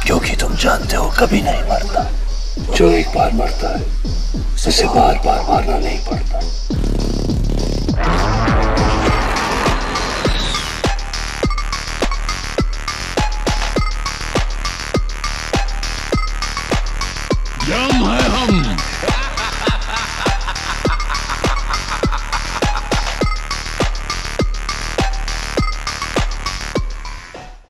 क्योंकि तुम जानते हो कभी नहीं मरता। जो एक बार मरता है उसे बार बार मारना नहीं पड़ता।